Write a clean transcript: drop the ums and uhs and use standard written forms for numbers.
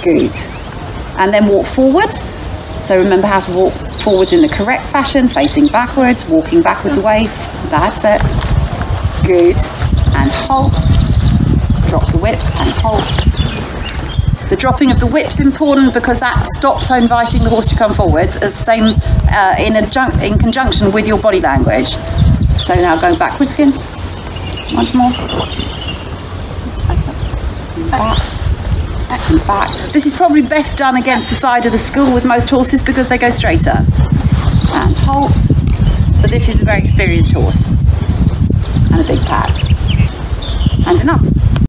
Good. And then walk forwards. So remember how to walk forwards in the correct fashion, facing backwards, walking backwards away. That's it. Good. And halt. Drop the whip and halt. The dropping of the whip's important because that stops inviting the horse to come forwards, as same in conjunction with your body language. So now go backwards, kids. Once more. Back. And back. This is probably best done against the side of the school with most horses because they go straighter. And halt. But this is a very experienced horse. And a big pat. And enough.